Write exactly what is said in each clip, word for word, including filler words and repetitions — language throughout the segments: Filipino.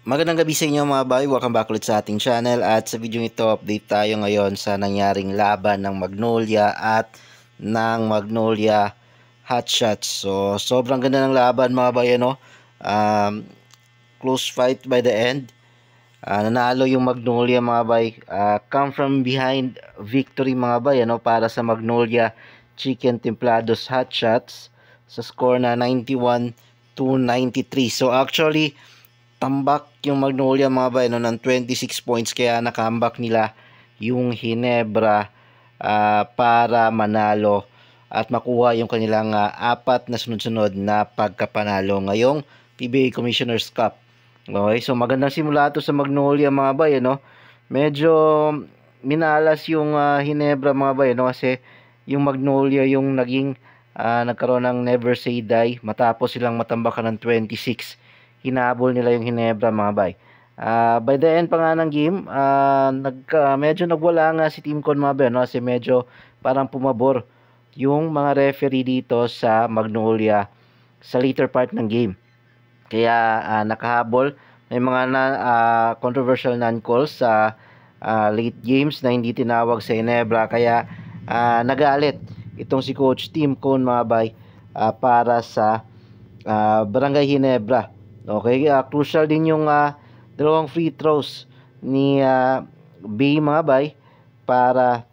Magandang gabi sa inyo mga bay, welcome back ulit sa ating channel at sa video ito update tayo ngayon sa nangyaring laban ng Magnolia at ng Magnolia Hotshots. So sobrang ganda ng laban mga bay, ano? Um, close fight by the end. Uh, nanalo yung Magnolia mga bay, uh, come from behind victory mga bay, ano, para sa Magnolia Chicken Templados Hotshots sa score na ninety-one to ninety-three. So actually tambak yung Magnolia mga bay, no, ng twenty-six points, kaya nakambak nila yung Ginebra uh, para manalo at makuha yung kanilang uh, apat na sunod-sunod na pagkapanalo ngayong P B A Commissioner's Cup. Okay, so magandang simula to sa Magnolia mga bay, no? Medyo minalas yung uh, Ginebra mga bay, no? Kasi yung Magnolia yung naging uh, nagkaroon ng never say die matapos silang matambakan ng twenty-six. Hinabol nila yung Ginebra mga bay. Uh, by the end pa nga ng game, uh, nag, uh, medyo nagwala nga si Team Con mga bay, no? Kasi medyo parang pumabor yung mga referee dito sa Magnolia sa later part ng game. Kaya uh, nakahabol. May mga na, uh, controversial non-calls sa uh, late games na hindi tinawag sa Ginebra. Kaya uh, nagalit itong si Coach Team Con mga bay uh, para sa uh, Barangay Ginebra. Okay, uh, crucial din yung uh, dalawang free throws ni uh, Bay mga bay para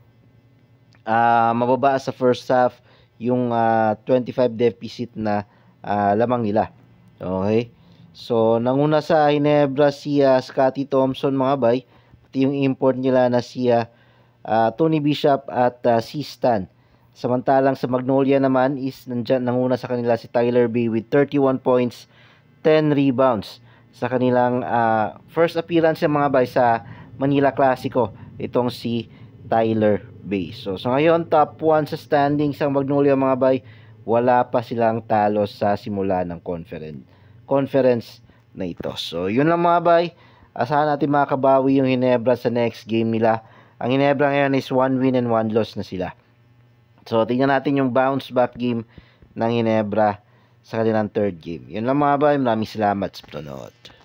uh, mababa sa first half yung uh, twenty-five deficit na uh, lamang nila. Okay, so nanguna sa Ginebra si uh, Scotty Thompson mga bay, pati yung import nila na si uh, uh, Tony Bishop at uh, si Stan. Samantalang sa Magnolia naman is nandyan, nanguna sa kanila si Tyler Bay with thirty-one points, ten rebounds sa kanilang uh, first appearance ng mga bay sa Manila Clasico, itong si Tyler Bay. So, so ngayon top one sa standings ang Magnolia mga bay, wala pa silang talo sa simula ng conference conference na ito. So yun lang mga bay, asahan natin makabawi yung Ginebra sa next game nila. Ang Ginebra ngayon is one win and one loss na sila. So tingnan natin yung bounce back game ng Ginebra sa kanilang third game. Yun lang mga bay, maraming salamat sa panonood.